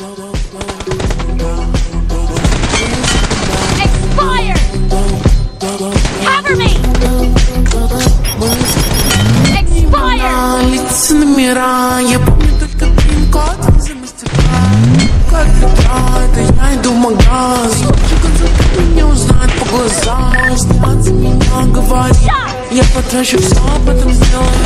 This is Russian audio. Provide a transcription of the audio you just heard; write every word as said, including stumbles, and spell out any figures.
Expired! Cover me! Expired! Лица номера, я помню только пин-код за мастер-класс. Как летает, а я иду в магаз. Меня узнать по глазам, снятся меня говорит. Я потрачу все, потом сделаю